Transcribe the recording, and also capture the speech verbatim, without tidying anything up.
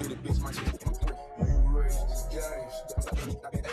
with a bitch, my shit. You raise the game.